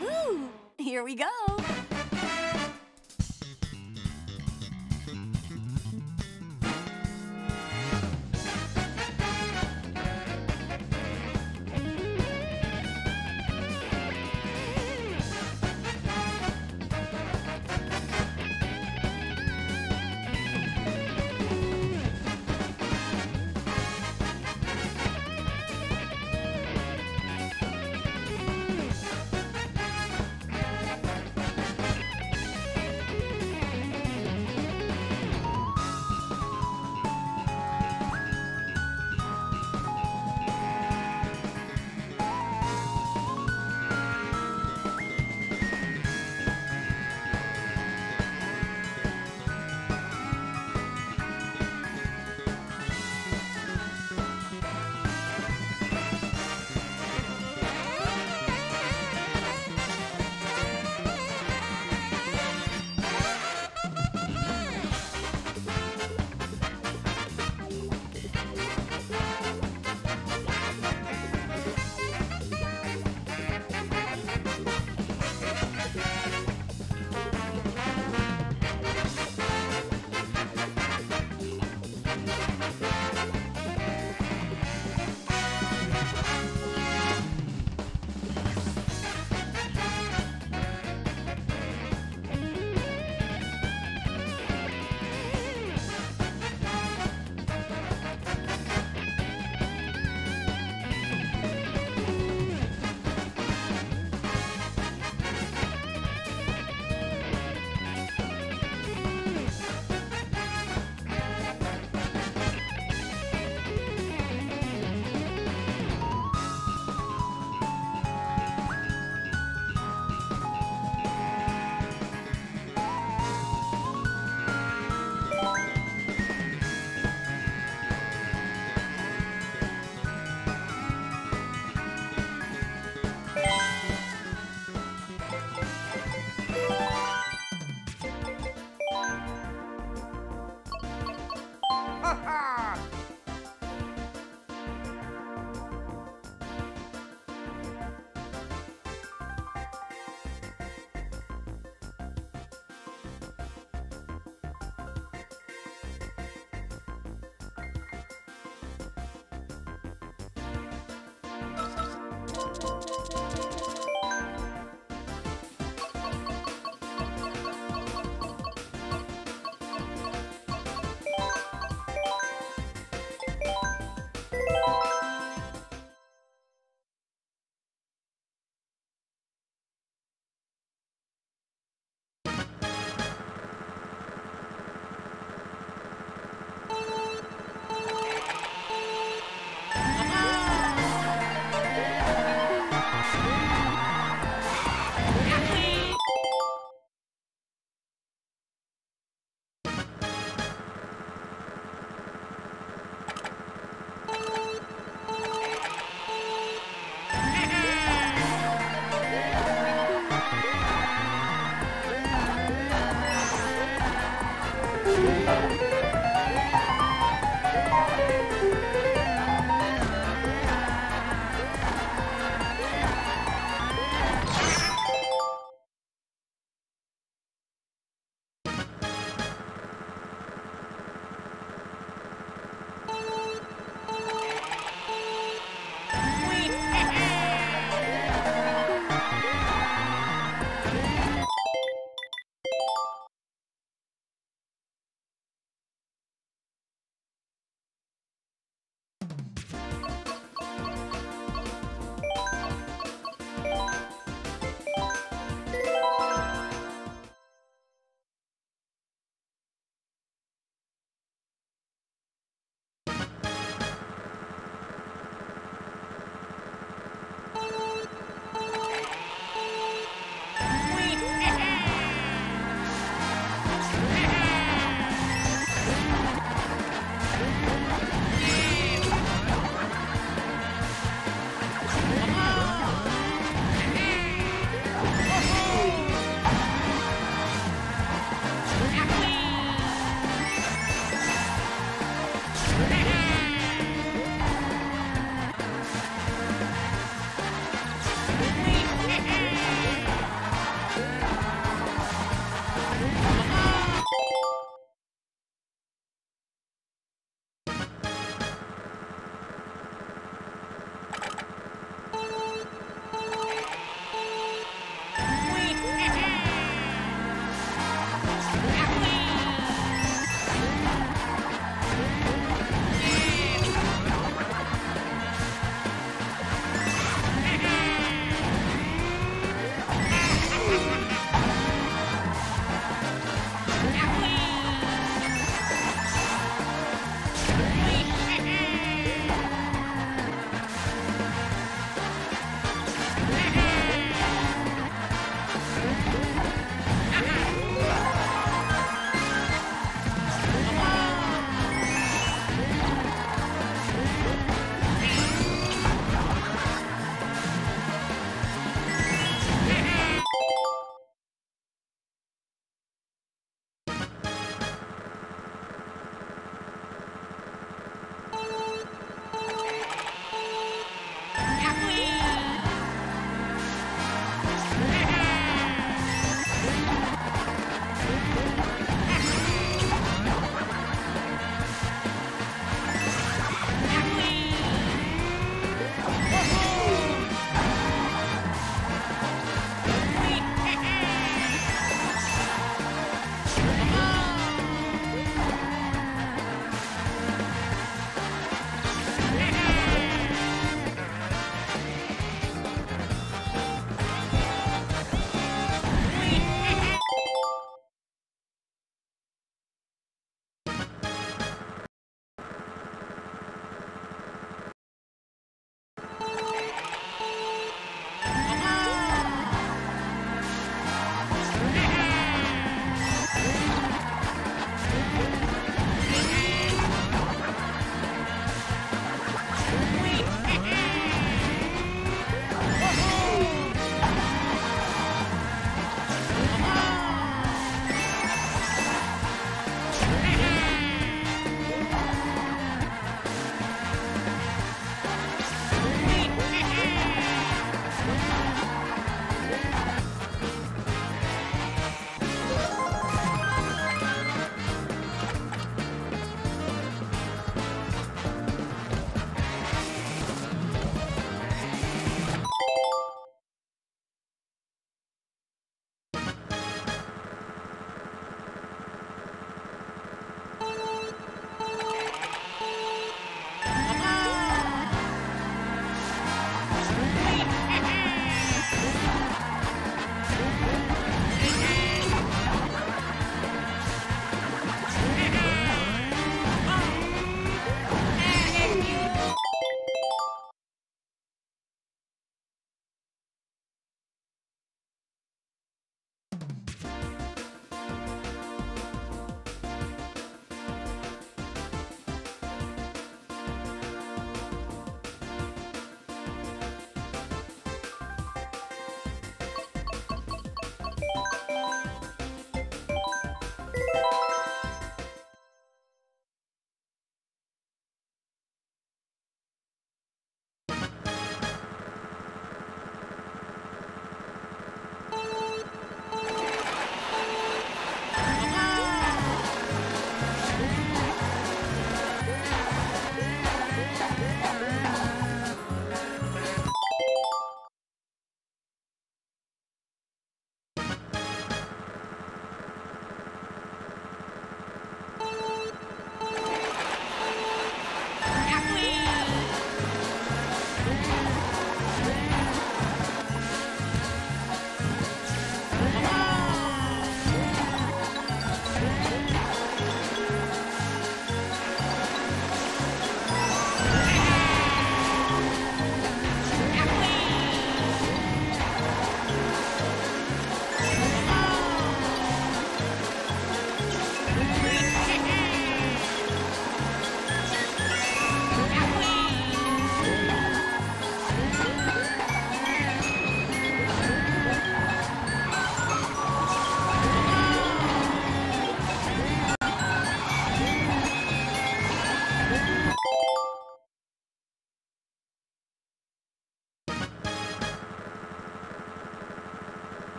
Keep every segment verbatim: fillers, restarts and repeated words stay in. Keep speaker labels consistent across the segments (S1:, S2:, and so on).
S1: Woohoo! Here we go.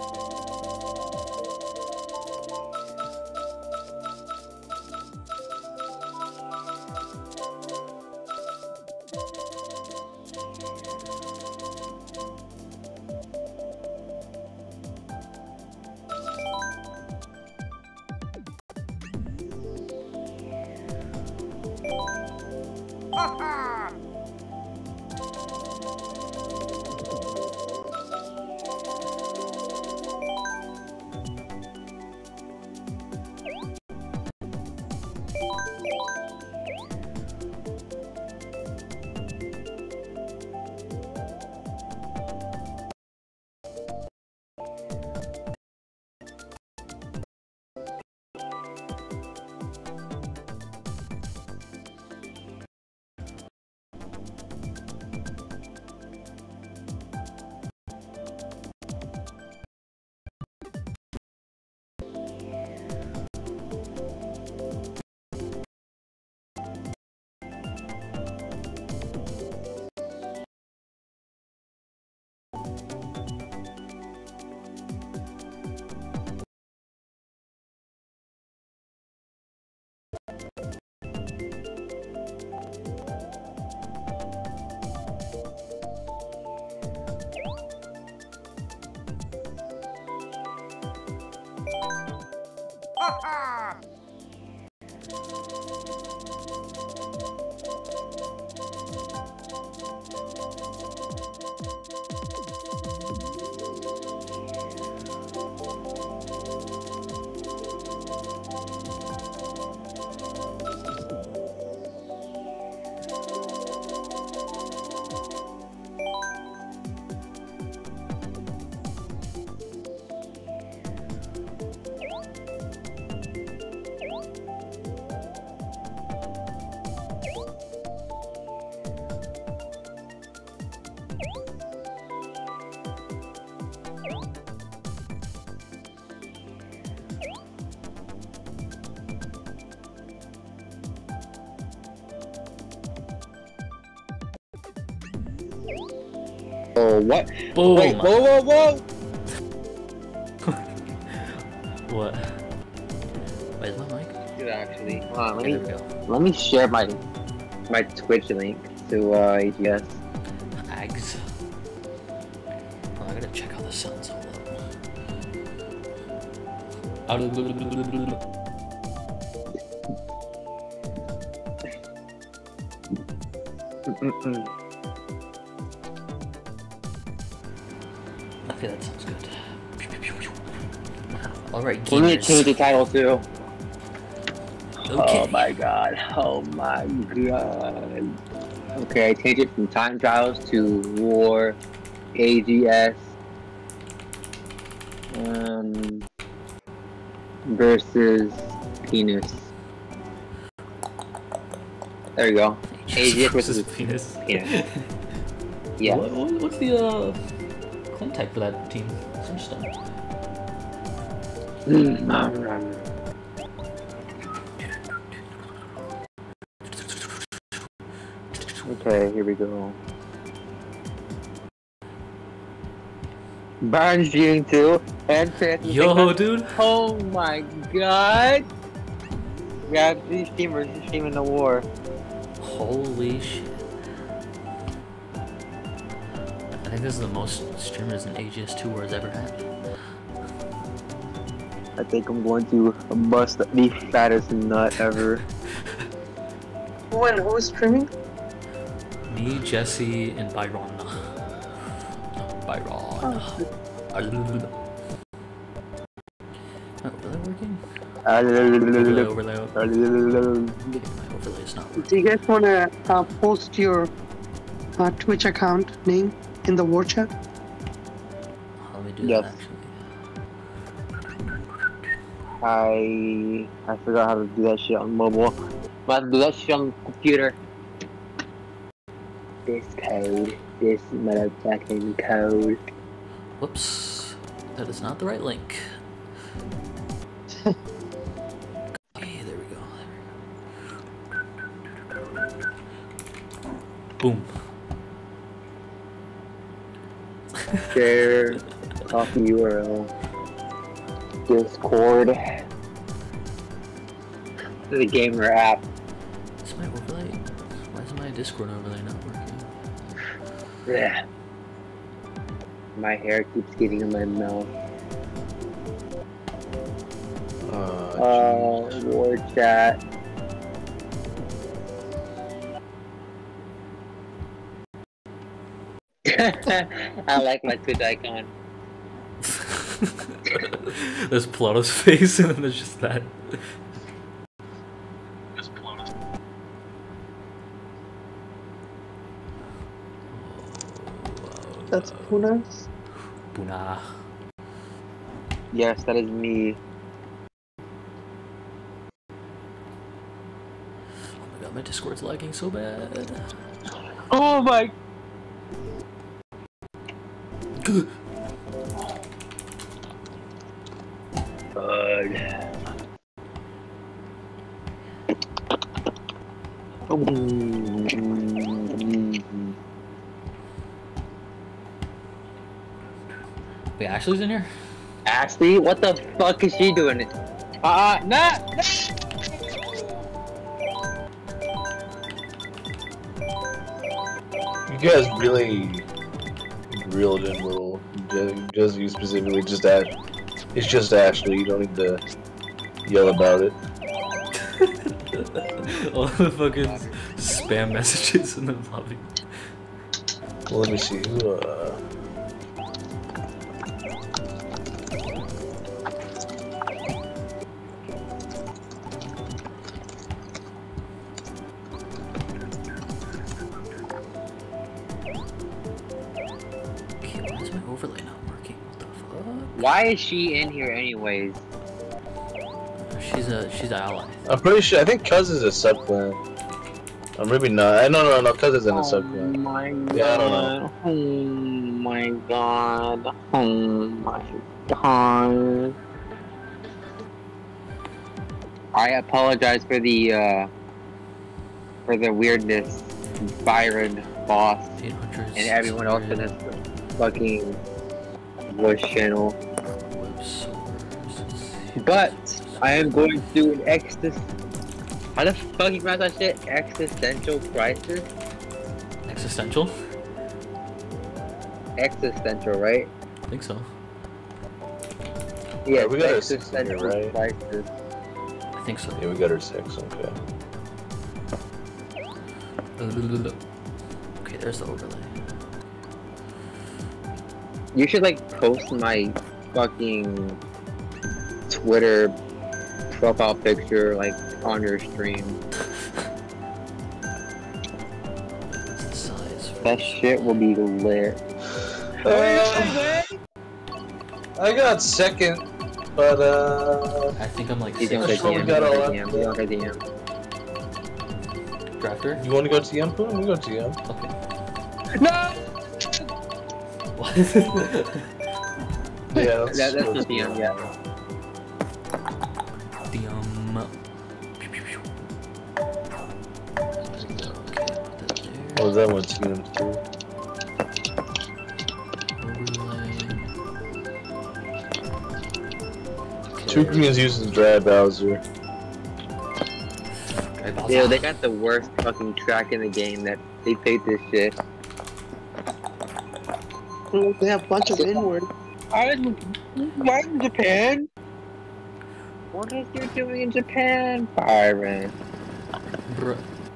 S1: Oh, what?
S2: Boom.
S1: Wait, whoa, whoa, whoa!
S2: What? Wait, is my mic?
S1: Dude, actually, hold on, let
S2: Okay,
S1: me
S2: there we go.
S1: let me share my my Twitch link to uh, A G S.
S2: Ags. Oh, I gotta check how this sounds. Hold up.
S1: Mm-mm-mm.
S2: Okay, that sounds good. Alright,
S1: We're gonna
S2: gamers.
S1: change the title too.
S2: Okay.
S1: Oh my god! Oh my god! Okay, I changed it from time trials to war, A G S, um, versus penis. There you go. A G S versus
S2: penis.
S1: penis. Yeah.
S2: What, what, what's the uh, clan tag for that team? It's interesting.
S1: Okay, here we go. Baron shooting too, and Fantasy
S2: Yo,
S1: Sigma.
S2: dude.
S1: Oh my god! We have these streamers streaming the war.
S2: Holy shit. I think this is the most streamers in A G S two wars ever had.
S1: I think I'm going to bust the fattest nut ever. When who's streaming?
S2: Me, Jesse, and Byron. Byron.
S1: Oh.
S2: Oh, overlay working? Overlay, overlay, overlay. My overlay is not working.
S3: Do you guys want to uh, post your uh, Twitch account name in the war chat?
S2: Let me do
S1: Yes.
S2: that actually.
S1: I I forgot how to do that shit on mobile. I have to do that shit on computer. This code. This motherfucking code.
S2: Whoops. That is not the right link. Okay, there we go. There we go. Boom.
S1: Share Copy U R L. Discord. The gamer app.
S2: Is my overlay? Why is my Discord overlay not working?
S1: Yeah. My hair keeps getting in my mouth.
S4: Uh,
S1: Uh, war chat. I like my Twitch icon.
S2: There's Plato's face, and then there's just that.
S3: That's Punas.
S2: Puna.
S1: Yes, that is me.
S2: Oh my god, my Discord's lagging so bad.
S1: Oh my.
S2: Good.
S1: God. Mm-hmm.
S2: Wait, Ashley's in here?
S1: Ashley, what the fuck is she doing? Uh, nah, nah.
S4: You guys really grilled in little. Just, just you specifically, just Ash. It's just Ashley. You don't need to yell about it.
S2: All the fucking spam messages in the lobby.
S4: Well, let me see. Who, uh...
S2: Okay, why is my overlay not working? What the fuck?
S1: Why is she in here anyways?
S2: She's a she's an ally.
S4: I'm pretty sure. I think Cuz is a subclan. Or maybe not. No, no, no. Cuz isn't a
S1: Oh
S4: subclan.
S1: my god.
S4: Yeah, I don't know.
S1: Oh my god. Oh my god. I apologize for the uh for the weirdness, Byron, boss,
S2: eight hundred.
S1: and everyone else in this fucking voice channel.
S2: Web source.
S1: But I am going to do an exis. How the fuck you pronounce that shit? Existential crisis?
S2: Existential?
S1: Existential, right?
S2: I think so.
S1: Yeah,
S4: we got our six in here,
S1: existential
S4: right?
S1: crisis.
S2: I think so.
S4: Yeah, we got our six. Okay.
S2: Okay, there's the overlay.
S1: You should like post my fucking Twitter profile picture like on your stream.
S2: What's the size? for
S1: That
S2: this?
S1: shit will be lit.
S4: Uh, I got second, but uh.
S2: I think I'm like
S1: You don't
S2: six.
S1: get
S4: Actually,
S1: D M.
S4: we got
S1: You
S4: all
S1: don't get D M. You don't get D M.
S2: Drafter?
S4: You want to go to T M? We go to T M.
S2: Okay.
S1: No!
S2: What?
S4: Yeah, that's,
S1: That, that's the D M, yeah.
S2: The um. Pew, pew, pew. There we go. Okay, put that there.
S4: Oh, that one T M too.
S2: Overlay.
S4: Two Greens uses Dry Bowser.
S2: Okay, Bowser.
S1: Yo, they got the worst fucking track in the game that they paid this shit.
S3: Oh, they have a bunch of inward.
S1: I'm why in Japan? What is you doing in Japan, Byron?
S2: Bruh.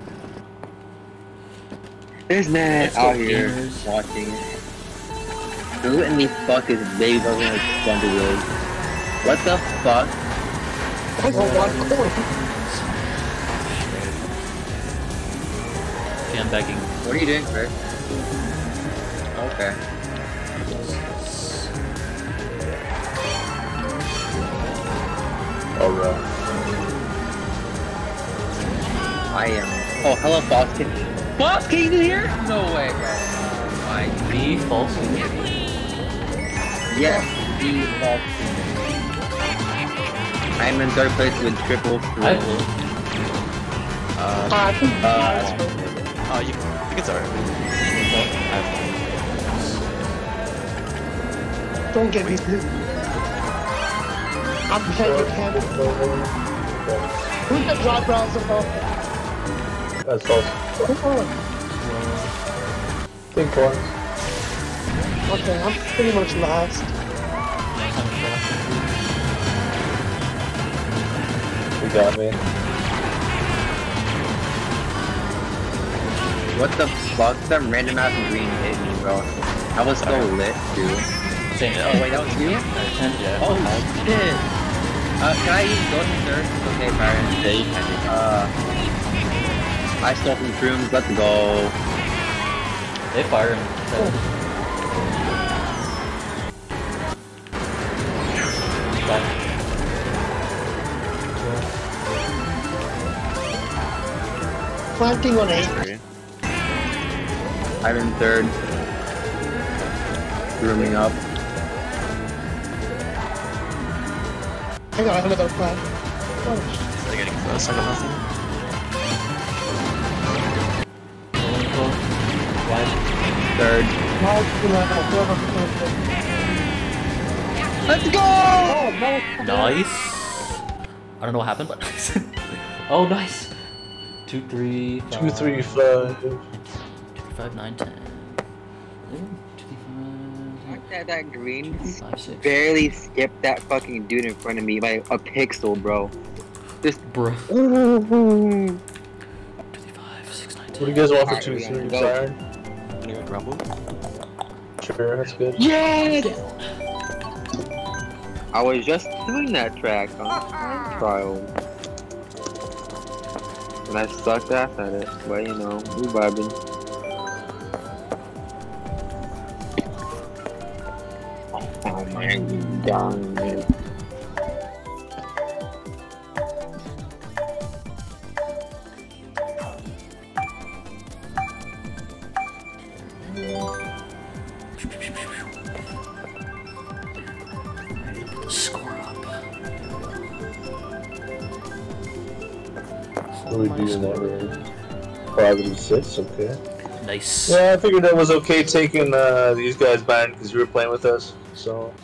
S1: This man
S2: Let's go,
S1: out here
S2: gamers.
S1: watching. Who in the fuck is Babe over like Thunderwood? What the fuck?
S2: Okay, I'm begging.
S1: What are you doing, Chris? Okay.
S4: Alright.
S1: I am. Oh, hello, Fox. Can Fox, can you hear? No way, bro. Oh my.
S2: B false.
S1: Yes, the Fox. I am in third place with triple three.
S2: I will.
S5: Uh,
S3: Uh, I think
S1: Uh,
S5: oh, you, I think it's alright.
S3: Don't get me. I'm heavy handed. Who's the dry browser for?
S4: That's false. Think twice.
S3: Okay, I'm pretty much last.
S4: You got me.
S1: What the fuck? Some random ass green hit me, bro. I was so lit, dude.
S2: Same.
S1: Oh wait, that was you?
S2: Yeah.
S1: Oh shit. Uh, can I use ghost third? Okay, Byron.
S5: Yeah, you can.
S1: Uh, I stole some shrooms. Let's go.
S2: They fire him.
S3: Planting on eight.
S1: I'm in third. Rooming up.
S3: I got another plant. Oh,
S5: They're getting close, I got nothing.
S1: Third. Let's go!
S2: Nice. I don't know what happened, but nice. Oh, nice. Two, three, five.
S4: Two, three, five.
S2: Two, three, five, nine, ten. Two, three, five,
S1: That, that green
S2: five, six.
S1: barely skipped that fucking dude in front of me by a pixel, bro. Just
S2: Bruh.
S1: ooh.
S2: Two, three, five, six, nine,
S4: What do
S2: ten.
S4: you guys want for
S1: Alright,
S4: two,
S1: we
S4: three,
S1: gotta go.
S4: Siren?
S5: New Rumble.
S4: Sure, that's good.
S1: Yes! I was just doing that track on time trial. And I sucked ass at it, but you know, we vibing. Oh my god, man.
S2: Score up.
S4: What do we do in that range? Five and six, okay.
S2: Nice.
S4: Yeah, I figured that was okay taking uh, these guys back because you were playing with us, so.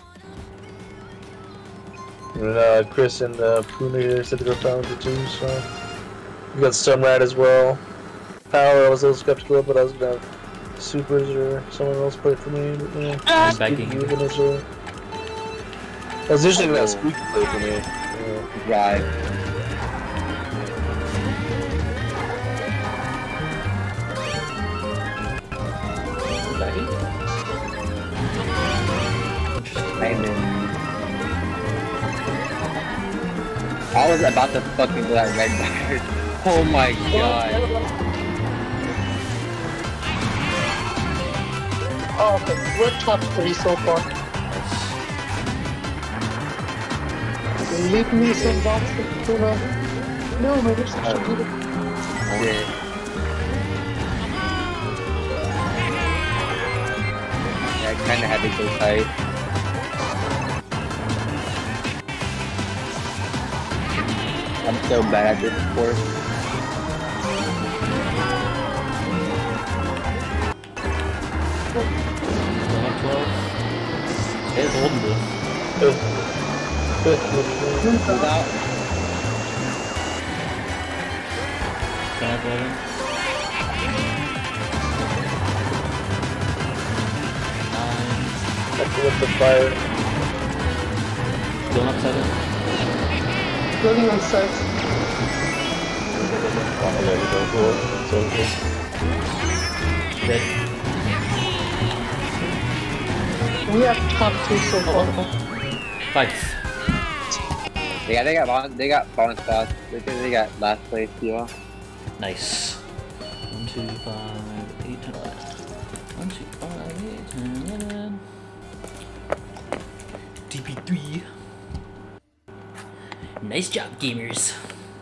S4: And uh, Chris and uh, Puna here said to go down to two, so. We got Sunrat as well. Power, I was a little skeptical of, but I was gonna have Supers or someone else play for me. But, yeah.
S2: I'm backing
S4: You
S2: you.
S4: initially. I was initially gonna have Spooky play for me. Yeah.
S1: Drive.
S2: Backing?
S1: Amen. I was about to fucking do that red card. Oh my god.
S3: Oh, okay. We're top three so far. Leave me some boxes, Tuna. No, my lips are so good.
S1: Yeah. Yeah, I kinda had to go tight. I'm so bad at this sport.
S2: It's holding this.
S1: Who's out?
S2: Can I play him? Nine.
S4: That's with the fire.
S2: Going up seven.
S3: Running on six.
S4: Oh, there we go. Cool. So good.
S2: Dead.
S3: We have top two so far.
S2: Five.
S1: Yeah, they got bon- they got bonus spots. They they got last place, yeah.
S2: Nice. One, two, five, eight, ten, eleven. One, two, five, eight, ten, eleven. D P three. Nice job, gamers.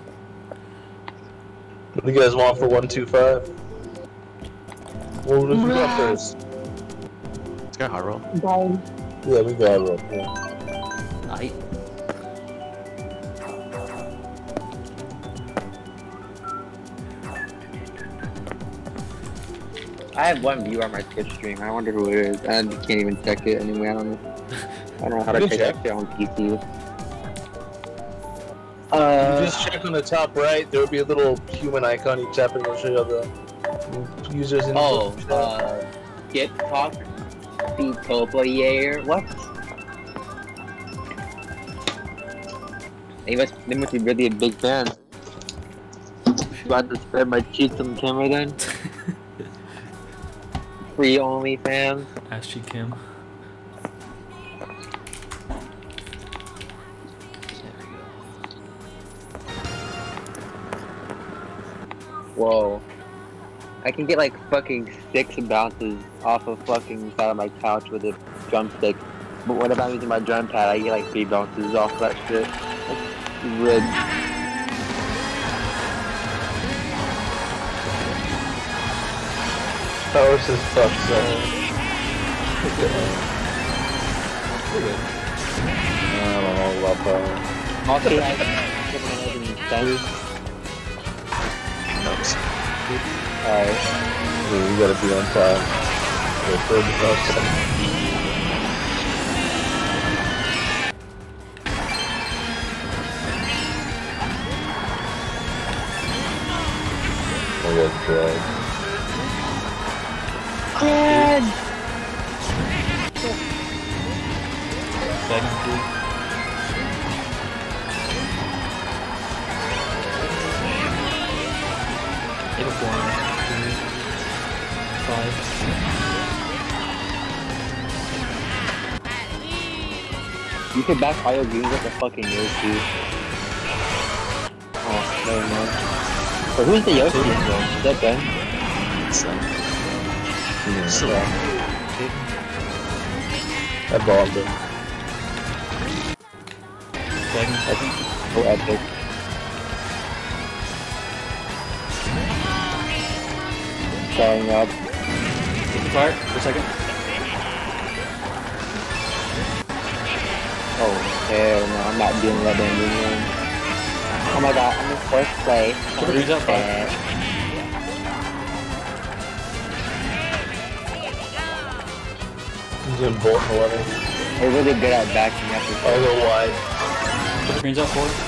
S4: What do you guys want for one two five? What would we got first?
S5: Let's go hard roll.
S3: Down.
S4: Yeah, we got roll. Yeah.
S2: Aight.
S1: I have one viewer on my Twitch stream. I wonder who it is. I can't even check it anyway. I don't know. I don't know how to
S4: Good
S1: check
S4: check.
S1: that shit on P C.
S4: You
S1: Uh,
S4: just check on the top right, there will be a little human icon. You tap it, it'll show you all the users in
S1: oh,
S4: the chat.
S1: uh, Skip Talk, Speedtopiator, what? They must, they must be really a big fan. About to spread my cheeks on camera then? Free OnlyFans.
S2: Ask G Kim.
S1: Whoa. I can get like fucking six bounces off of fucking side of my couch with a drumstick. But what if I'm using my drum pad? I get like three bounces off that shit. That's rid.
S4: Power says tough, so. I don't know about power.
S1: Also, I have
S5: Notes.
S1: Alright.
S4: You gotta be on time. Wait for the first. Oh, yeah, drag.
S1: God!
S2: Second two. Take a four. Three. Five.
S1: You could back all your games like a fucking Yoshi. Oh, never mind. But who's the Yoshi in though? Is that Ben?
S5: So,
S4: Yeah.
S5: so
S4: I bombed him.
S2: Second.
S1: I think so epic. Showing up.
S2: Take the fire for a second.
S1: Oh, hell no, I'm not doing that anymore. Oh my god, I'm in first place.
S2: Triple greens out five.
S1: Uh,
S4: He's in Bolt eleven.
S1: They're really good at backing up.
S4: I'll go wide.
S2: Triple greens out four.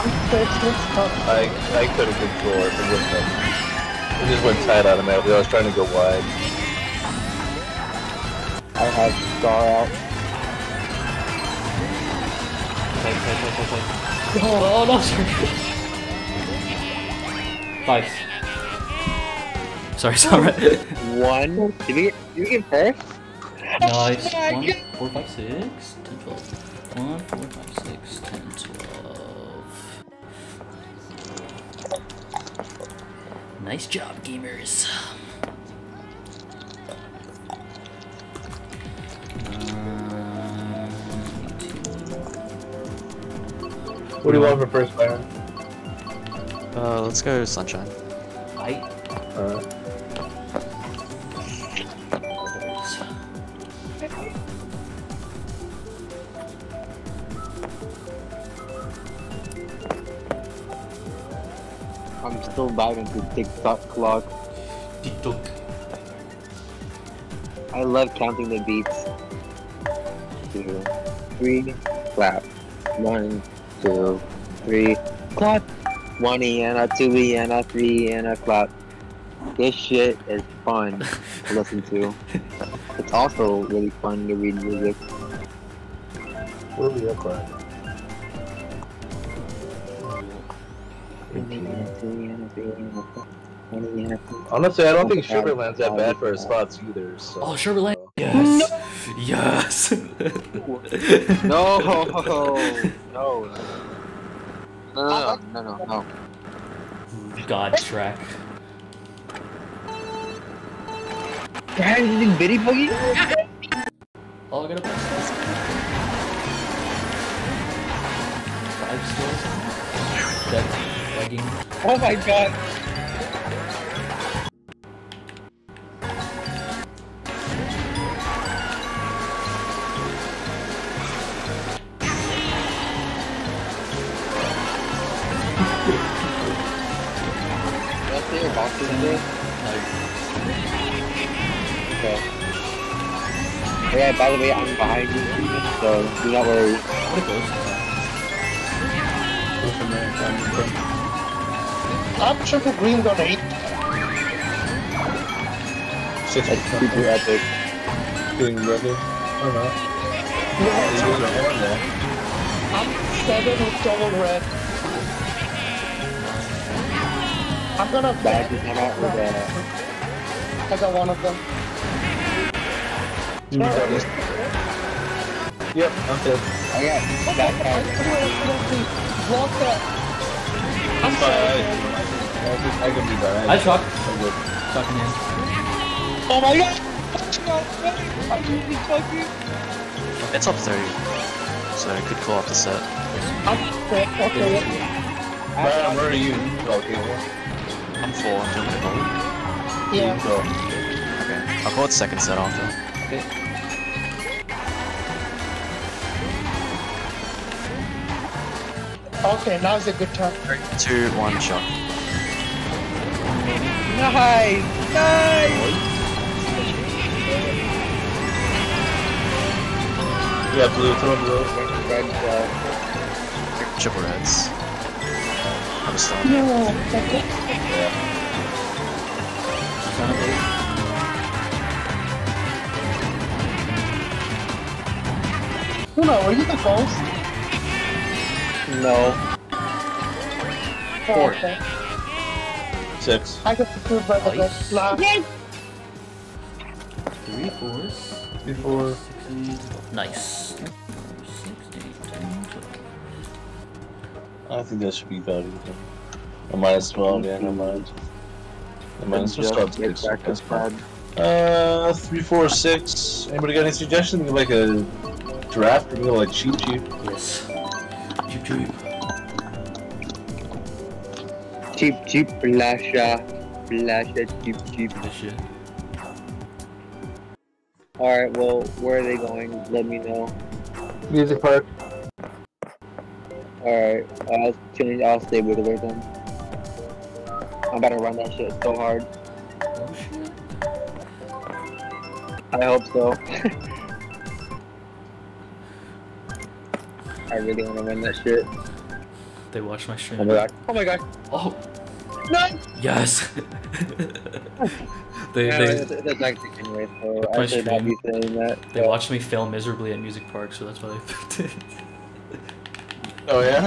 S4: I I could have been floor if it wouldn't have. It just went tight automatically. I was trying to go wide.
S1: I have Star out.
S2: Tight, tight, tight, tight, tight. Oh, no, sorry. Five. Sorry, sorry.
S1: One. Did we get, did we get first?
S2: Nice.
S1: Oh my
S2: One,
S1: God.
S2: four, five, six, ten, twelve. One, four, five, six, ten, twelve. Nice job, gamers.
S4: What do you want for first, Byron?
S5: uh, let's go Sunshine.
S2: I.
S4: Alright.
S1: I'm still vibing to TikTok clock.
S2: TikTok.
S1: I love counting the beats. Two, three, clap. One, two, three, clap. One Iana, two Iana, three Iana, clap. This shit is fun to listen to. It's also really fun to read music.
S4: What are we up by? Honestly, I don't think Sugarland's that bad for his spots either. So.
S2: Oh, Sugarland. Yes. Yes.
S1: No, no, no, no, no, no, no.
S2: God's track.
S1: You're using Bitty Boogie?
S2: Oh, I got a pass. Five skills. Dead. Legging.
S1: Oh my god. Let's see your boxes in there.
S2: No.
S1: Okay. Yeah, by the way, I'm behind you, so do not worry.
S2: What a ghost is
S3: I'm triple green on eight.
S4: Six
S1: That's super epic.
S4: getting ready. Or not.
S3: No, I'm seven with double red. I'm gonna
S1: Back
S3: bet.
S1: is not out with that.
S3: I got one of them.
S4: You got this. Yep, I'm good.
S1: I got back out.
S3: Block that. I'm
S4: Fine,
S3: sorry.
S4: I, I, can- I can be that.
S2: I shock.
S4: I'm good.
S2: Shocking in.
S3: Oh my god!
S5: It's up thirty, so I could call up the set.
S3: I'm sick. Okay.
S4: Brian, where are you? Okay.
S5: I'm full. I'm jumping to gold.
S3: Yeah.
S4: Go.
S5: Okay. I'll call it second set off though.
S3: Okay, now's a good time.
S5: Three, two, one, shock.
S1: Nice! Nice!
S4: Yeah, blue, throw blue.
S1: Red, uh,
S5: Triple reds. I'm stunned.
S3: No.
S2: Son of a.
S3: Uno, are you the ghost?
S1: no.
S3: Oh,
S2: Four.
S3: okay.
S4: Six.
S3: I got food by the
S2: Nice.
S3: ghost. Nah.
S2: Three fours.
S4: Three, four.
S2: Six, eight. Nice. Six, eight, ten, twelve.
S4: I think that should be better. A minus twelve, yeah, no mind. A minus
S1: Just
S4: twelve.
S1: get practice pad.
S4: Uh, three, four, six. Anybody got any suggestions? Like a draft or like cheap, cheap?
S2: Yes. Cheap, cheap.
S1: Cheap, cheap, flasha. Flasha, cheap, cheap.
S2: This shit.
S1: Alright, well, where are they going? Let me know.
S4: Music park.
S1: Alright, I'll change, I'll stay with it then. I'm about to run that shit so hard.
S2: Oh shit.
S1: I hope so. I really want to run that shit.
S2: They watched my stream.
S1: Oh my god. Oh my god.
S2: Oh.
S3: No!
S2: Yes. they
S1: Yeah,
S2: they
S1: that's, that's actually anyway, so
S2: My
S1: I should not be
S2: stream.
S1: saying that.
S2: they
S1: but-
S2: watched me fail miserably at Music Park, so that's why they picked it.
S4: Oh yeah?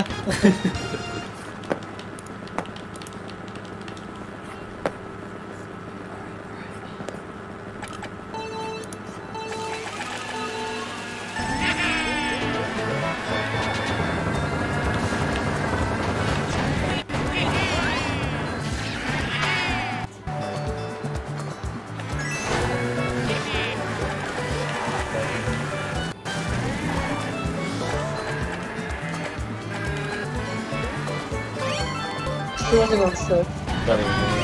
S3: Running on set.
S4: Not even really.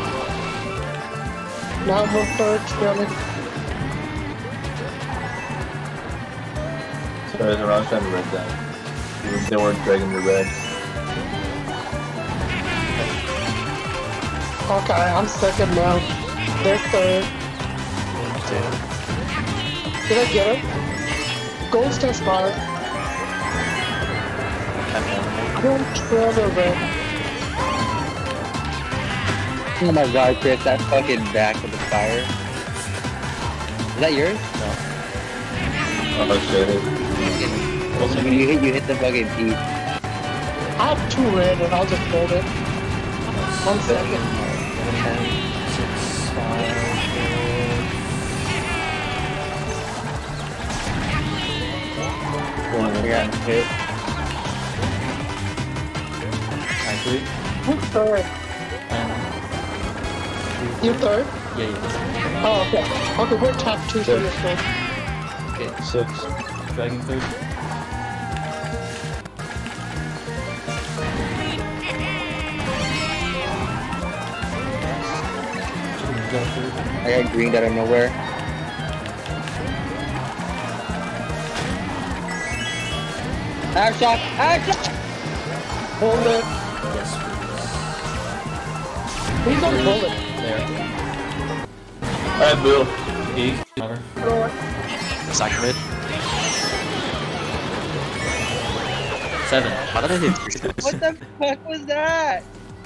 S3: Now I'm on third, running.
S4: Sorry, I was trying to red down. They- They weren't dragging the red.
S3: Okay, I'm second now. They're third. Did I get it? Ghost has five. I don't trail the red.
S1: Oh my god, Chris, that fucking back of the fire. Is that yours?
S4: Oh shit.
S1: No. When you hit, you hit the fucking P.
S3: I have two red and I'll just hold it. One second.
S2: Ten, six, five,
S1: I got hit.
S2: four, actually,
S3: Who's third?
S2: and
S3: You third?
S2: yeah, yeah.
S3: Oh, okay. Okay, we're top two, so you're third.
S2: Okay,
S4: Six.
S2: Dragon third. Chicken third.
S1: I got green out of nowhere. Air shot! Air shot!
S3: Hold it.
S2: Yes,
S3: Who's on bullet?
S2: please. There.
S4: Alright, Bill.
S2: E. Whatever.
S3: Throw it.
S5: Sack mid.
S2: Seven.
S5: How did I hit three times?
S1: What the fuck was that?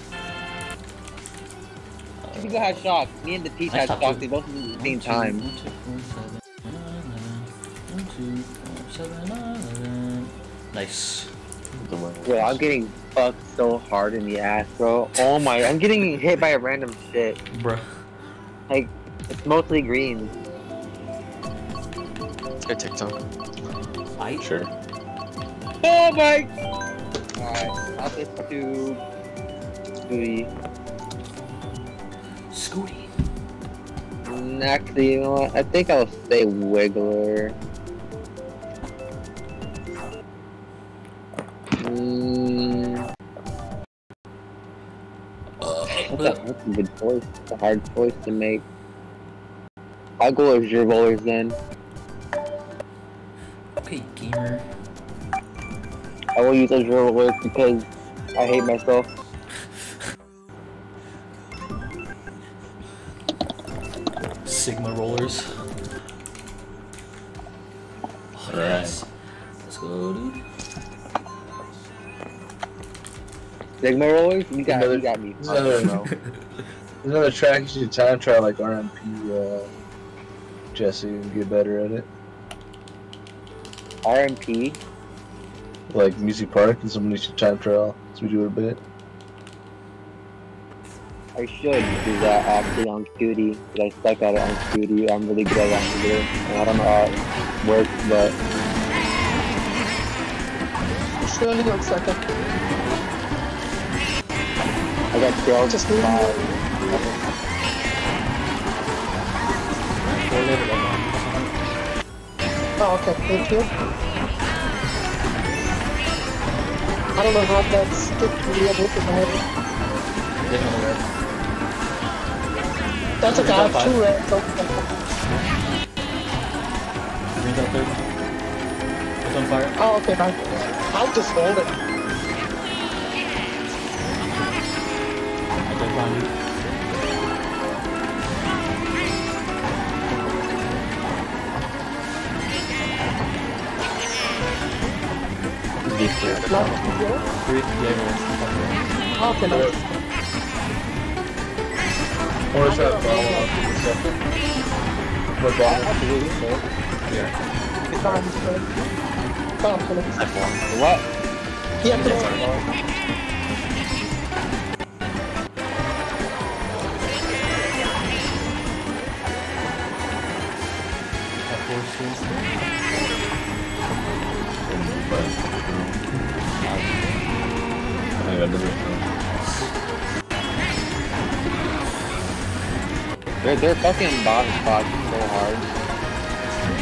S1: Two people had shock. Me and the Peach had
S2: Nice
S1: shock.
S2: top
S1: They
S2: two.
S1: both at the same
S2: One, two,
S1: time.
S2: one, two, four, seven, eleven. One, two, four, seven, eleven. Nice.
S1: Bro, I'm getting fucked so hard in the ass, bro. Oh my, I'm getting hit by a random shit.
S2: Bruh.
S1: Like, it's mostly green.
S5: Let's go TikTok.
S2: I
S5: Sure.
S1: Oh my! Alright, I'll get to Scooty.
S2: Scooty.
S1: Actually, you know what? I think I'll say Wiggler. Mm, that's, a, that's a good choice. It's a hard choice to make. I'll go with Gervolers then.
S2: Okay, gamer.
S1: I will use those Gervolers because I hate myself.
S2: Sigma rollers. Oh, yes. Let's go, dude.
S1: Sigma Rollers? You got,
S4: Another-
S1: you got me.
S4: another-
S1: fucked, bro.
S4: There's another track you should time trial like R M P, uh, Jesse, and get better at it.
S1: R M P?
S4: Like Music Park, and somebody should time trial so we do it a bit.
S1: I should do that actually on Scooty, but I suck at it on Scooty. I'm really good at it on Scooty, and I don't know how it works, but
S3: Surely one second.
S1: I got killed.
S3: Just move.
S1: by-
S3: Oh, okay. Thank you. I don't know how that stick really able to handle.
S2: Definitely red.
S3: That's okay. I have two reds. So
S2: Green's out there. It's on fire.
S3: oh, okay. Bye. I'll just hold it.
S2: I don't find you. Deep clear.
S3: Not zero.
S2: Three. Yeah, yeah.
S3: Oh, okay. Nice.
S4: Or is that follow up in a second? What bomb?
S2: Yeah.
S3: It's not his friend. Oh, okay. Nice.
S5: F one.
S1: What?
S3: Yeah, throw it.
S2: F four still.
S4: I got the
S1: They're, they're fucking bottom spots so hard.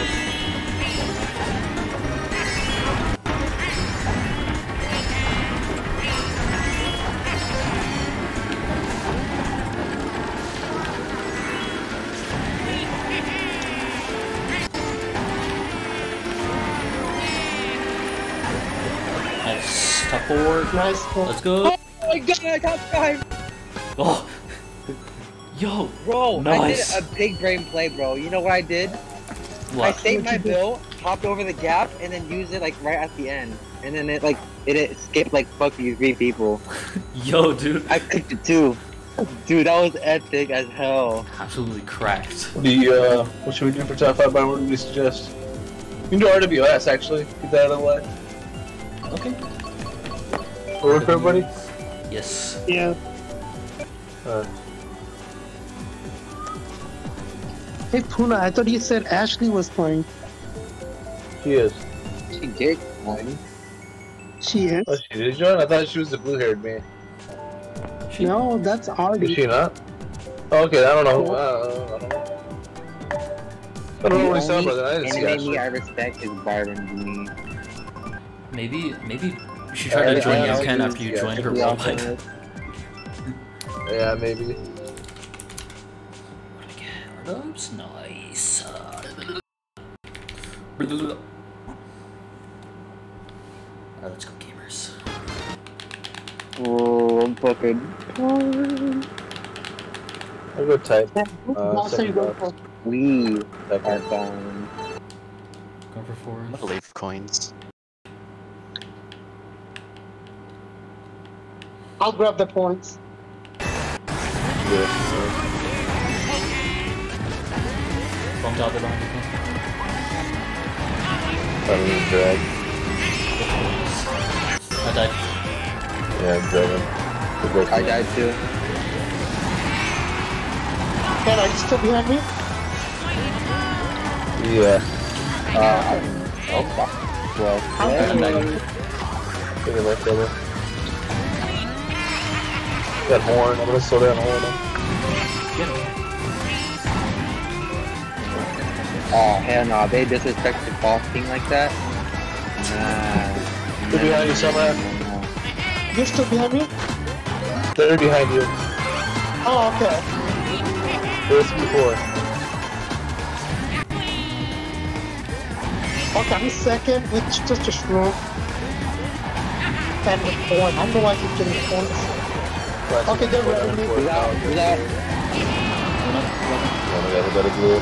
S2: Nice. Top four.
S3: Nice.
S2: Let's go.
S1: Oh my god, top five!
S2: Oh. Yo.
S1: Bro,
S2: Nice.
S1: I did a big brain play, bro. You know what I did? I
S2: What?
S1: saved my bill, hopped over the gap, and then used it like right at the end. And then it like it, it skipped like fuck these three people.
S2: Yo, dude.
S1: I clicked it too. Dude, that was epic as hell.
S2: Absolutely cracked.
S4: What do you, uh, what should we do for top five by what do we suggest? You can do R W S actually. Get that out of the way.
S2: Okay.
S4: Work for everybody?
S2: Yes.
S3: Yeah.
S4: Alright.
S3: Hey, Puna, I thought you said Ashley was playing.
S4: She is.
S1: She did, man.
S3: She is?
S4: Oh, she did join? I thought she was the blue haired man.
S2: She,
S3: No, that's
S4: Is
S3: Artie.
S4: she not? Oh, okay, I don't know. Uh, I don't know. I don't know what he sounds like. I didn't see
S1: Anime me I
S4: Ashley.
S1: respect is Byron to me.
S2: maybe, maybe she tried to
S4: I-
S2: join
S4: I
S2: you,
S4: also
S2: Ken,
S4: do-
S2: after you
S4: yeah,
S2: joined her
S1: We
S2: role
S1: also
S2: pipe.
S1: know-
S4: Yeah, maybe.
S2: What do we get? Oops, nice. Uh, Alright, let's go, gamers.
S1: Oh, I'm fucking.
S4: I'll go type.
S3: I'll say you go for
S1: We
S4: Second.
S1: are fine.
S2: worries.
S5: I'm gonna leave coins.
S3: I'll grab the points.
S4: Yeah.
S2: Bumped out there behind you.
S4: I don't even drag.
S2: I died.
S4: Yeah, I'm dragging. We're both
S1: I died too.
S3: Ken, are you still behind me?
S4: Yeah.
S1: Uh, oh, fuck. Well,
S3: I'm
S2: I'm
S1: yeah.
S2: died.
S4: Take a left double. That horn, I'm gonna slow down horn him.
S1: Oh, hell no. They disrespect the boss king like that? Nah.
S4: They're behind you, Summer.
S3: You're still behind me?
S4: They're behind you.
S3: Oh, okay.
S4: There's before.
S3: Okay, I'm second with just a shroom. And with point. I don't know why I keep getting points. Okay, they're ready.
S1: Who's out? Who's out?
S4: Oh my god, we got a blue.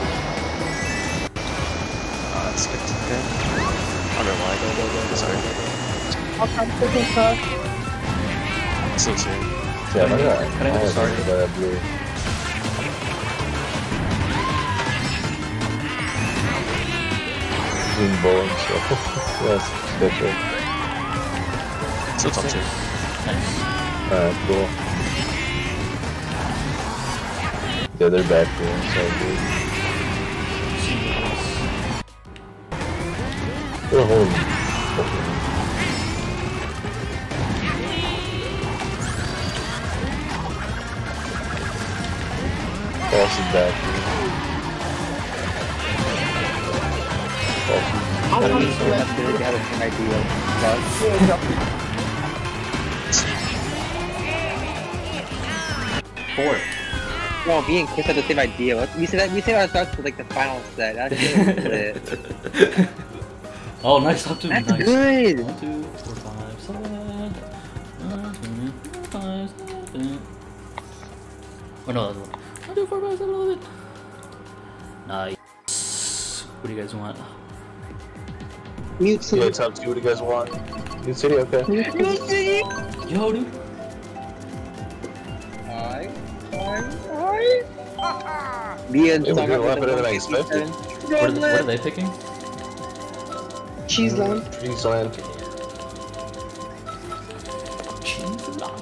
S5: Uh, that's good. Okay. Under lag. Sorry.
S3: Okay, I'm taking car.
S5: So sorry.
S4: Yeah, my god.
S2: Can I get
S4: Oh,
S2: started?
S4: got that blue. Green bowling, so that's special.
S5: So top two.
S2: Nice.
S4: Alright, cool. Yeah, they're back there, so good. They're holding. Boss is back here. Boss is-
S3: I
S1: What do
S3: want
S1: you
S3: to
S1: mean?
S3: select
S1: That's good. You have an idea.
S2: Four.
S1: No, me and Chris had the same idea. What- We said that we said our starts for like the final set. That's good.
S2: Oh, nice top two.
S1: That's
S2: Nice.
S1: good.
S2: One, two, four, five, seven. One, two, four, five, seven. Oh no, that's one. One, two, four, five, seven, eleven. Nice. What do you guys want?
S3: Mute
S4: Yeah,
S3: City.
S4: top two, what do you guys want? New City, okay.
S2: Yo, dude.
S1: Hi. Hi. Hi. Me and
S4: Hey, we're
S1: Summer
S4: doing a lot
S1: with
S4: better
S1: the
S4: than I expected.
S2: What are, they, what are they picking?
S3: Cheese land.
S4: Trees land.
S2: Cheese land.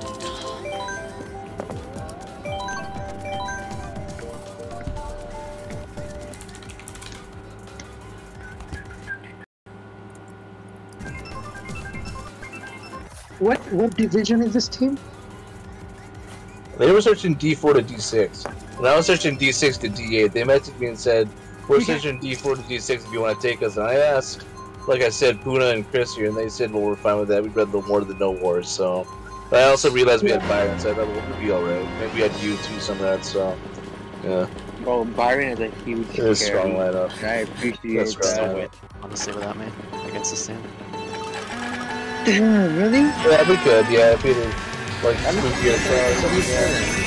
S3: What what division is this team?
S4: They were searching D four to D six. And I was searching D six to D eight. They messaged me and said, we're searching D four to D six if you want to take us. And I asked, like I said, Puna and Chris here, and they said, well, we're fine with that. We'd rather the more than no wars, so. But I also realized we had Byron, so I thought we'd be alright. Maybe we had you too, some of that, so. Yeah,
S1: Bro, Byron is a huge
S4: it is a strong
S1: carry.
S4: lineup.
S1: I appreciate
S4: That's
S5: Still
S1: that.
S5: win, honestly, without me against this team.
S1: Damn, really?
S4: Yeah, we could, yeah, if we did, like, move here across. Yeah.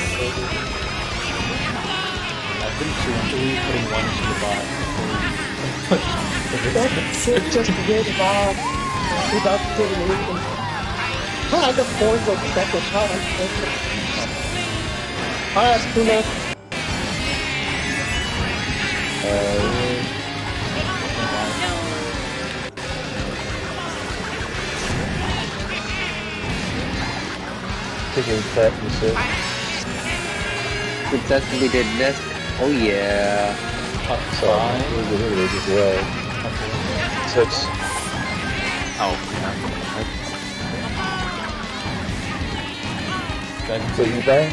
S2: I've been preemptively putting one into the bot.
S3: That's it, just to get it off without getting anything. Oh, I got points on the second shot. Alright, Puna.
S4: Uh, taking cat and shit.
S1: Successfully did this. Oh yeah.
S2: Top
S4: So,
S2: five.
S4: we're good as well.
S2: Top four.
S4: Six.
S5: Oh, yeah.
S2: Dragon
S4: So you die?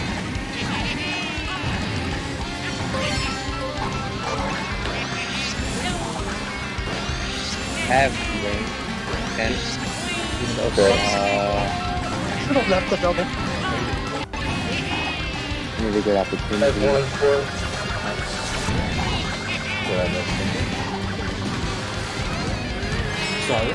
S1: Have range. And
S4: Okay.
S1: uh
S3: Should have left the double.
S1: really good
S4: I have
S1: opportunity.
S4: one and four. Yeah, I missed him.
S2: Sorry.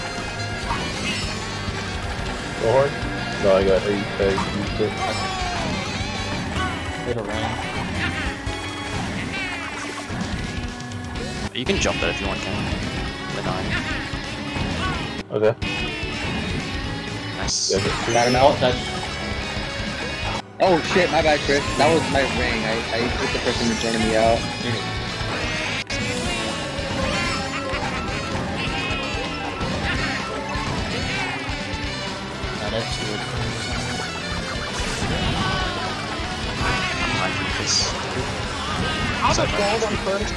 S4: Go hard? No, I got eight. I used it.
S2: Hit a rank.
S5: You can jump that if you want, Ken. to nine.
S4: Okay.
S5: Nice.
S4: Yeah, but-
S2: Got him out. That,
S1: Oh shit, my bad, Chris. That was my ring. I, I hit the person who joined me out.
S2: uh, that's good.
S5: Nine for Chris.
S3: I'm a bad on first.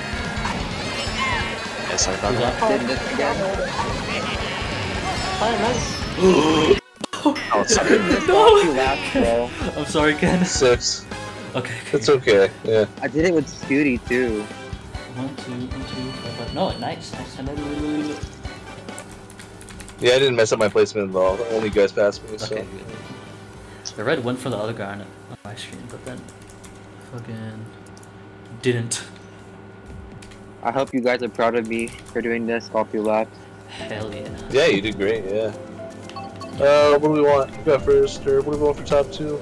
S5: Yeah, sorry about
S2: Who's
S5: that.
S2: that?
S1: Did this again.
S3: Alright, nice.
S5: Oh, sorry.
S1: This off you last, bro.
S2: I'm sorry, Ken.
S4: Six.
S2: Okay.
S4: It's okay. Yeah.
S1: I did it with Scooty too.
S2: One, two, one, two, five, five. No, nice, nice. I know.
S4: Yeah, I didn't mess up my placement at all. Only you guys passed me, so.
S2: Okay, good. The red went for the other guy on, it, on my screen, but then fucking didn't.
S1: I hope you guys are proud of me for doing this off you left.
S2: Hell yeah.
S4: Yeah, you did great. Yeah. Uh, what do we want? We got first, or what do we want for top two?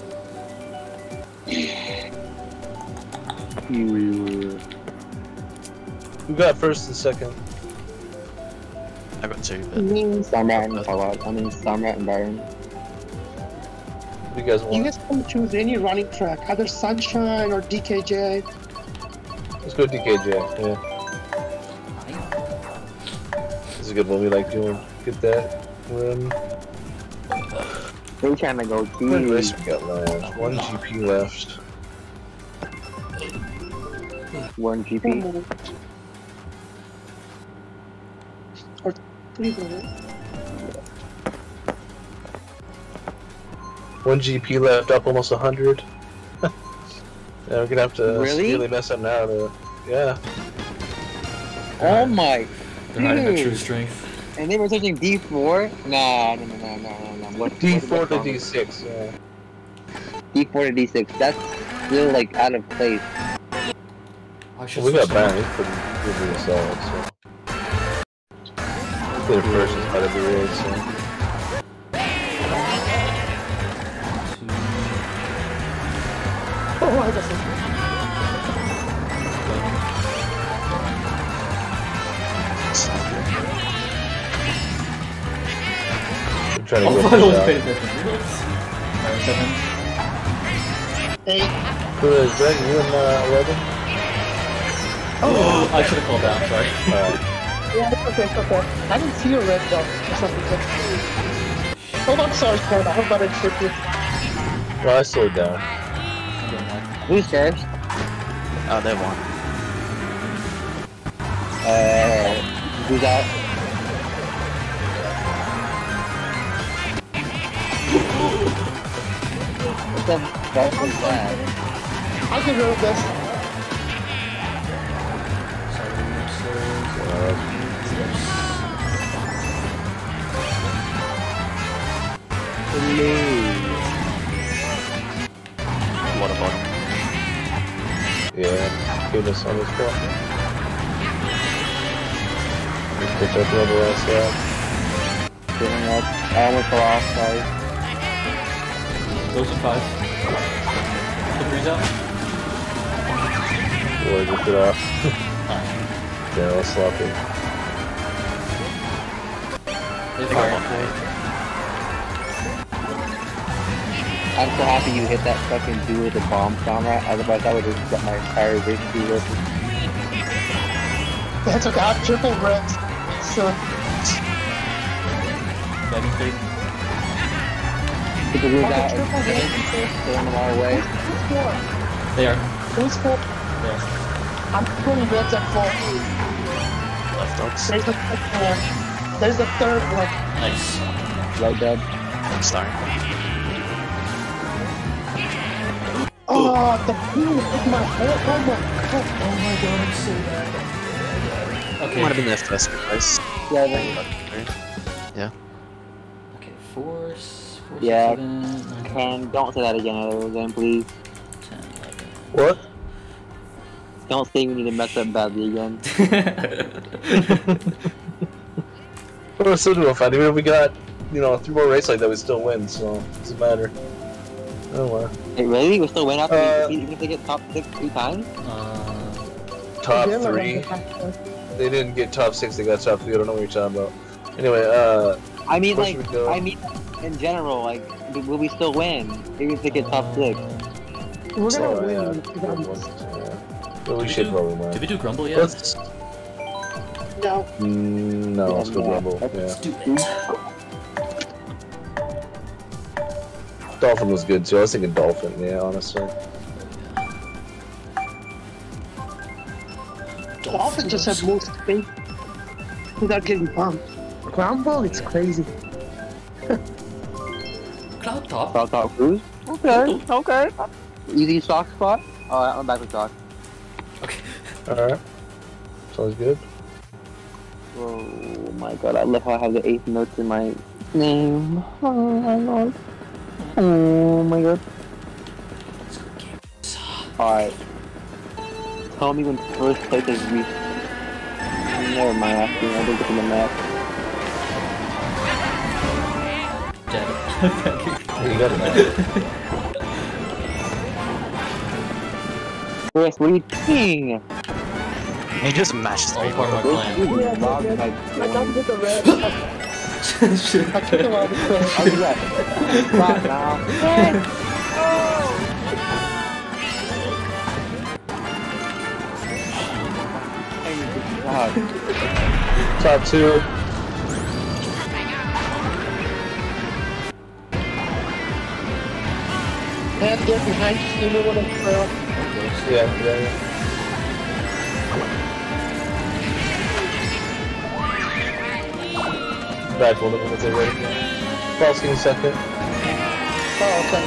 S1: You.
S4: We got first and second.
S5: I got two,
S3: I
S5: but
S3: mean,
S1: Samrat and Fallout. I mean, Samrat and Byron.
S4: What do you guys
S3: you
S4: want?
S3: guys can choose any running track, either Sunshine or D K J.
S4: Let's go D K J. Yeah. This is a good one. We like doing. Get that. Win.
S1: They're trying to go
S4: How many
S1: deep.
S4: races we got left? One G P left.
S1: One G P.
S3: Or three minutes.
S4: One G P left, up almost a hundred. Yeah, we're gonna have to
S1: Really?
S4: really mess up now. To, yeah.
S1: Oh my.
S2: They're hiding their true
S1: Dude.
S2: strength.
S1: And they were touching D four? Nah, no, no, no, no, no, no. What,
S4: D
S1: what-
S4: four
S1: what's
S4: to
S1: wrong?
S4: D six. Yeah.
S1: D four to D six. That's still like out of place.
S2: I should
S4: Well, we got
S2: switch them
S4: Baron. He's pretty good for himself. So. Their first is gotta be red. So.
S2: to-
S3: Oh, I guess it's
S4: I'm trying to
S2: Oh,
S4: get
S2: I wasn't
S4: this
S2: paying
S4: out.
S2: attention. Alright, seven.
S3: eight.
S4: Who is that? You and uh, eleven?
S2: Oh, I should have called down, sorry.
S4: Alright.
S3: Yeah, it's okay, it's okay. I didn't see a red though, or something. Oh, I'm sorry, Ken. I hope I didn't trip you.
S4: Well, I slowed down.
S2: I'm getting one.
S1: Who's first?
S5: oh, they won.
S1: Uh, who's out? What the fuck was that?
S3: I can roll this.
S5: What about him?
S4: Yeah, give us on the spot. Let's pitch up another last lap.
S1: Getting up. I almost fell off, sorry.
S2: Those are five. The three's out.
S4: Boy, just it off.
S2: Nice.
S4: Yeah, let's slap it.
S2: They
S5: They got
S2: fire.
S5: one point.
S1: I'm so happy you hit that fucking dude with the bomb, Samrat. Otherwise, I would have got my entire victory with it.
S3: That's okay. I have triple reds. So,
S2: Begging fake.
S1: Get the rules
S3: I
S1: out.
S3: have triple reds.
S1: Throw them our way.
S3: Who's four?
S2: They are.
S3: Who's four?
S2: There.
S3: I'm putting reds at four.
S5: Left dogs.
S3: There's the fifth one. There's the third one.
S2: Nice.
S1: Right, Dub?
S5: Sorry.
S3: Oh, the blue hit my head. Oh my god.
S2: Oh my god, I'm so bad. Okay.
S5: Might have been their first place.
S1: Yeah, then.
S5: Yeah.
S2: Okay, four, s- four,
S1: Yeah.
S2: seven, nine,
S1: Ken, don't say that again, again, please.
S2: ten,
S4: What?
S1: Don't say we need to mess up badly again.
S2: eleven.
S4: But we're still doing fine. Even if we got, you know, three more races like that, we still win, so it doesn't matter. Oh well.
S1: Hey, really? We still win after
S4: Uh,
S1: we, even if they get top six three times?
S2: uh,
S4: Top
S3: Yeah,
S4: three.
S3: like,
S4: they didn't get top six. They got top three. I don't know what you're talking about. Anyway, uh,
S1: I mean,
S4: where
S1: like,
S4: should we go?
S1: I mean, in general, like, will we still win? Even if they get top six?
S3: We're gonna
S4: so,
S3: win.
S4: yeah.
S3: Yeah.
S4: Yeah. Well, we
S2: Did
S4: should
S2: do,
S4: probably win.
S2: Did we do Grumble yet?
S4: Let's.
S3: No.
S4: Mm, no,
S1: Yeah,
S4: let's go
S1: no.
S4: Rumble. Yeah.
S2: Let's do it.
S4: Dolphin was good too. I was thinking Dolphin. Yeah, honestly.
S3: Dolphin just have most space without getting bumped. Grumble, it's crazy.
S2: Cloud top.
S1: Cloud top cruise? Okay, okay. Easy shock spot? Alright, I'm back with shock.
S2: Okay.
S4: Alright. Sounds good.
S1: Oh my god, I love how I have the eighth notes in my name. Oh my god. Oh my god. Alright. Tell me when first place is reached. Never mind asking, I didn't get in the map.
S2: Dead.
S4: You got it now.
S1: Chris, what are you doing?
S5: He just matched
S2: All
S5: three.
S2: part of my
S1: This
S2: plan.
S1: dude
S3: Yeah,
S1: is robbed
S3: yeah,
S1: by
S3: I got to the red.
S2: Shit.
S3: I took him out of the
S1: I'll do that. Stop now. God.
S4: Top two.
S3: Can't get behind you know what I'm saying?
S4: Yeah, yeah, yeah. Back one of them if they're ready. False King second.
S3: Oh, okay.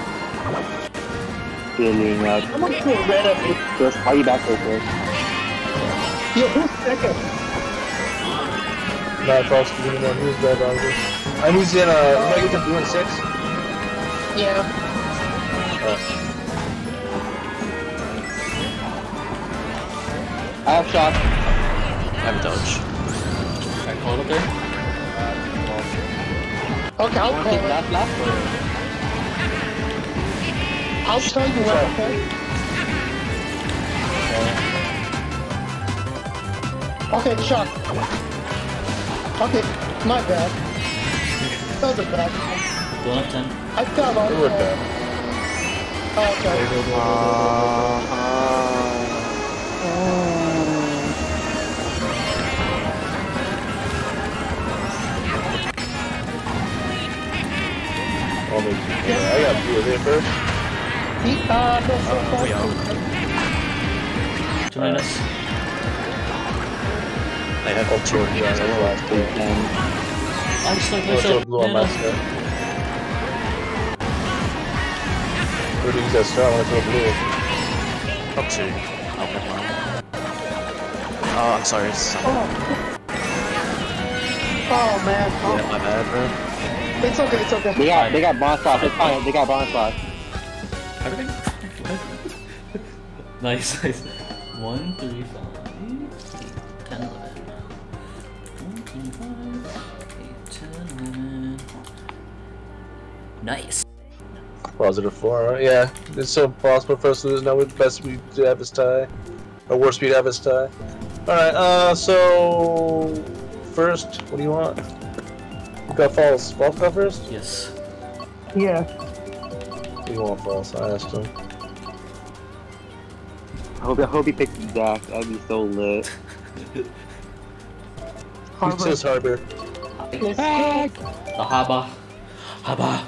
S1: Feeling out.
S3: I'm gonna put red up with
S1: Chris, how you back so quick?
S3: yo, who's second?
S4: Not False King, no, who's bad on this? And who's in, uh, did I get the blue and six?
S3: Yeah.
S1: I have shock.
S5: I have a dodge.
S2: I call it up there.
S3: Okay, I'll call it.
S1: Last, last.
S3: I'll tell you when, okay? Okay, shot. Okay, my bad. That was a bad.
S2: Going up ten.
S3: I fell off.
S4: It worked out.
S3: Oh, okay.
S4: I'll make you. I got blue there first.
S3: He, uh, no, so far.
S5: we out.
S2: Two minutes.
S5: I have
S4: I'll
S5: two.
S4: throw it down the last two.
S2: I'm stuck
S4: I'll throw
S2: myself.
S4: blue on my
S2: Yeah.
S4: set. Where do you use that star? I want to throw blue.
S5: Up two. Oh, never mind. Oh, I'm sorry. It's,
S3: Oh. Oh, man. Oh,
S5: yeah, my bad, bro.
S3: it's okay, it's okay.
S1: They got, they got bond spots. It's fine. They got bond spots.
S2: Everything? Nice, nice. One, three, five, ten, eleven. One, two, five, eight, ten, eleven. Nice.
S4: Positive four, right? Yeah. It's so possible for us to lose. Now we're the best we do have is tie. Or worst we have is tie. Alright, uh, so... First, what do you want? You got false. False got first?
S2: Yes.
S3: Yeah.
S4: What do you want false? I asked him.
S1: I hope, I hope he picks Zach. That'd be so lit.
S4: He says Harbor.
S2: The Haba. Haba.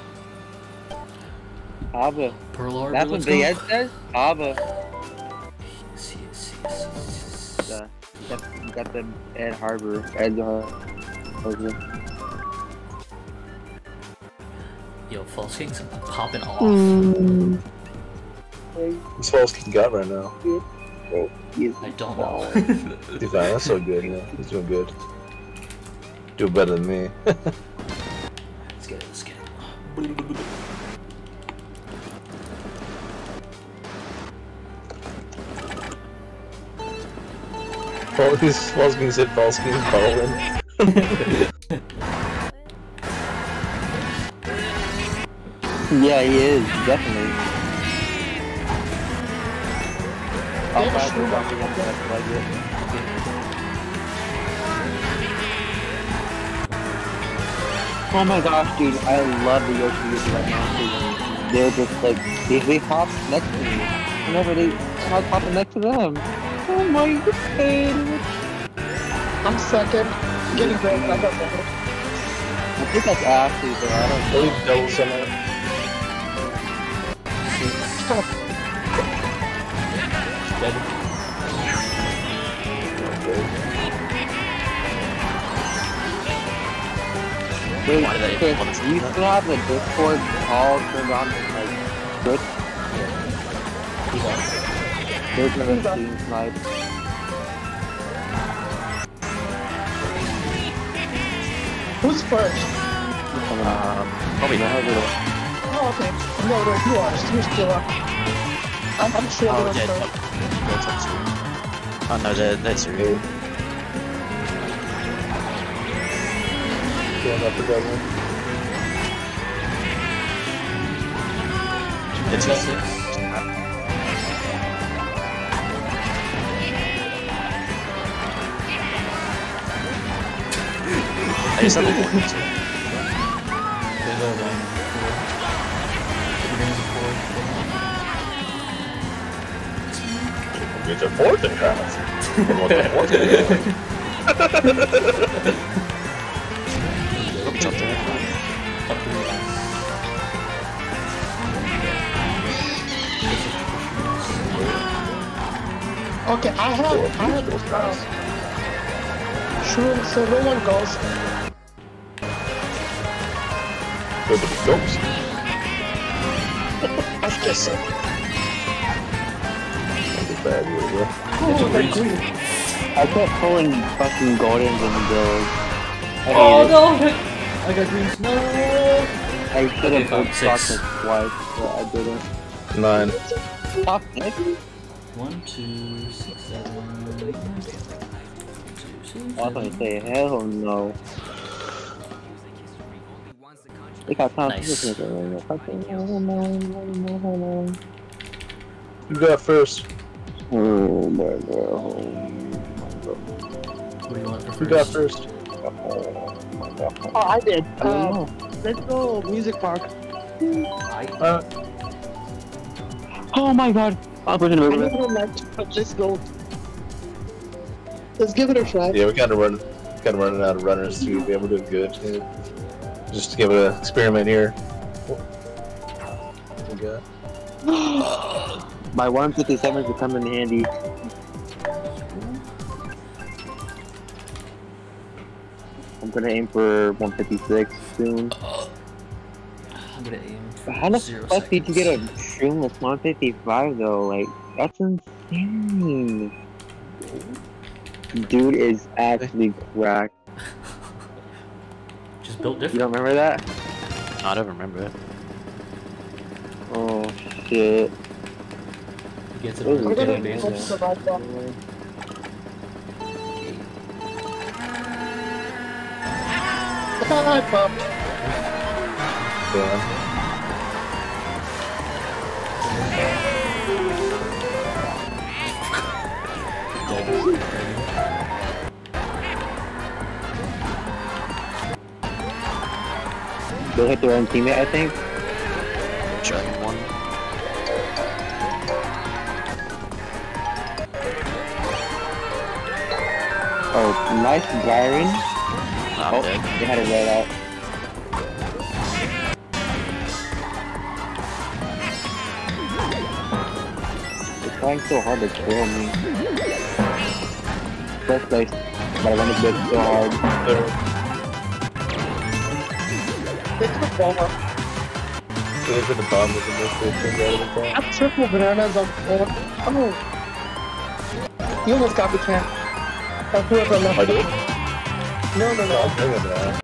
S1: Hava.
S2: Pearl Harbor.
S1: That's what
S2: let's
S1: Big
S2: go.
S1: Ed says? Hava.
S2: Yes, yes, yes, yes.
S1: Uh, you got, you got the Ed Harbor. Ed Harbor.
S2: Yo, False King's popping off.
S1: Mm.
S4: He's false King got right now.
S1: Oh, he's
S2: I don't know.
S4: He's fine, that's so good, yeah. He's doing good. Doing better than me.
S2: Let's get it, let's get it.
S4: False King's false King said false King Colin.
S1: yeah, he is. Definitely. I'll
S3: Yeah,
S1: buy
S3: sure.
S1: the fucking one that's like it. Oh my gosh, dude, I love the Yoshi Yoshi right now, dude. They're just like, they, they hop next to me. Whenever they, I was hopping next to them. Oh my god.
S3: I'm second. Getting great. I got second.
S1: I think that's Ashley, but I don't
S4: I believe double summit.
S2: Dead.
S1: Wait,
S5: Why did I even
S1: Chris,
S5: want to
S1: do you
S5: do that?
S1: still have the Discord all turned on, like, good? There's no team snipe.
S3: Who's first?
S5: Um, probably not.
S3: Oh, okay. No, no, you are. You're still up. I'm, I'm sure
S5: Oh,
S3: they're
S5: yeah,
S3: first.
S5: top, yeah, top two. Oh no, they're, they're two.
S4: Going up together.
S5: They're two six. I just have a one two.
S2: There's a one. Four.
S4: It's a fourth in class. What the fourth in
S5: Jump there.
S2: Top three.
S3: Okay, I have, I have, uh, Shroom, so no one goes.
S4: Nobody goes.
S3: That's just so.
S4: That's a bad year, bro.
S3: Oh, they're green.
S1: I kept pulling fucking Goldens in builds. I
S2: Oh
S1: hate
S2: no! I got green snow!
S1: it. I should
S2: Okay,
S1: have pulled
S2: six.
S1: Stockton twice, but I didn't.
S4: Nine.
S1: Top six?
S2: One, two, six, seven, eight, nine, ten. Two, six,
S1: I was gonna
S2: seven.
S1: say, hell no. They got time
S2: Nice.
S1: to
S4: You got first.
S1: Oh my god.
S2: What do you want for
S4: You got
S2: first?
S4: first.
S3: Oh, I did.
S1: I don't
S3: Uh,
S1: know.
S3: let's go music park.
S2: I.
S4: Uh,
S1: Oh my god. I'm pushing
S3: I
S1: the
S3: never met, but let's go. Let's give it a try.
S4: yeah, we kind of run, kind of running out of runners too. Yeah, we're doing good. Yeah. Just to give it an experiment here. What we got?
S1: My one fifty-seven is coming in handy. I'm gonna aim for one fifty-six soon.
S2: I'm gonna aim for
S1: How the
S2: zero
S1: fuck did you get a
S2: seconds.
S1: shroomless one fifty-five though? Like, that's insane. Dude is actually cracked.
S2: Just built
S1: You
S2: different.
S1: don't remember that?
S5: I don't remember it.
S1: Oh shit.
S2: He gets it
S1: Those
S2: on
S1: are
S2: a
S3: I'm
S2: daily
S3: gonna
S1: good.
S3: hope
S2: basis.
S3: survive that. Hi, Pop.
S4: Yeah.
S1: They'll hit their own teammate, I think.
S5: Dragon one.
S1: Oh, nice Byron.
S5: I'm
S1: Oh,
S5: dead.
S1: they had a red out. They're trying so hard to kill me. First place, but I went a bit so hard.
S4: Third.
S3: They took a bomber.
S4: So they put the bomb with the most things out of the bomb.
S3: I triple bananas on four. Oh. You almost got me, Cam. Or whoever left
S4: I
S3: it.
S4: did?
S3: No, no,
S4: No,
S3: no.
S4: I'm bringing that.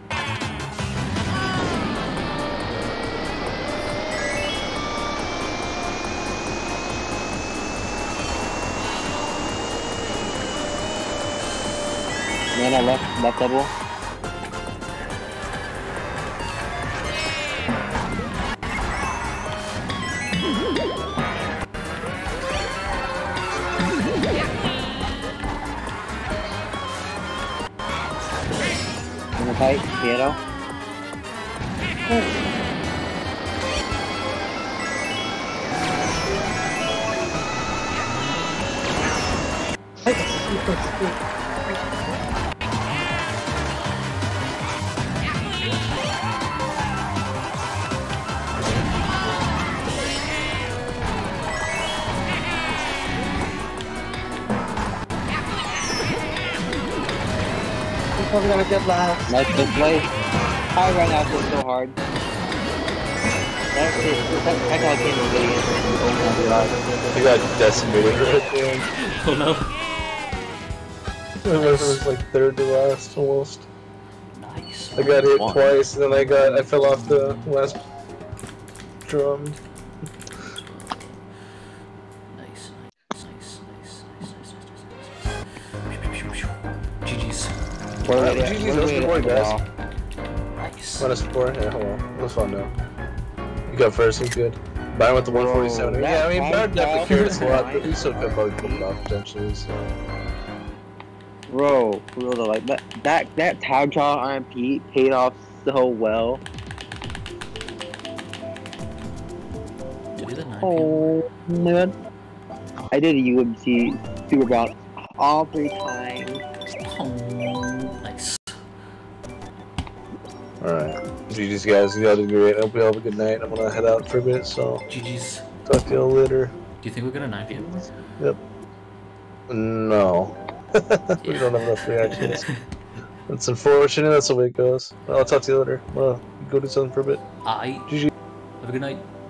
S1: Man, I left left double. In the fight, Piero.
S3: I can see the street. I'm probably gonna get last.
S1: Nice to play. I ran out this so hard. That's it. That, that guy came in video. Oh my god.
S4: You got decimated right there.
S2: Oh no.
S4: It was like third to last almost.
S2: Nice.
S4: I got hit
S1: One.
S4: twice, and then I got I fell off the last drum.
S2: Nice, nice, nice, nice, nice, nice, nice, nice. G G's.
S1: What are we
S4: G G's, that's the boy, guys.
S2: Nice.
S4: Minus four? Yeah, well, it was fun though. You got first, he's good. Mine with the one forty-seven.
S1: Bro,
S4: Yeah, I mean,
S1: that
S4: Bard definitely
S1: time
S4: carried us a lot,
S1: down-
S4: but we still could probably pull it off potentially, so.
S1: Bro, for real though, like that that that tag draw on R M P paid off so well.
S2: Did you do the nine
S1: Oh man, I did a U M C Super Bowl all three times.
S2: Oh, nice.
S4: Alright. G G's guys, you all did great. I hope you all have a good night. I'm gonna head out for a bit, so
S2: G G's.
S4: talk to you all later.
S2: Do you think we're gonna nine P M?
S4: Yep. No. We don't have enough reactions. That's unfortunate, that's the way it goes. I'll talk to you later. Well, go do something for a bit.
S2: I.
S4: G G.
S2: Have a good night.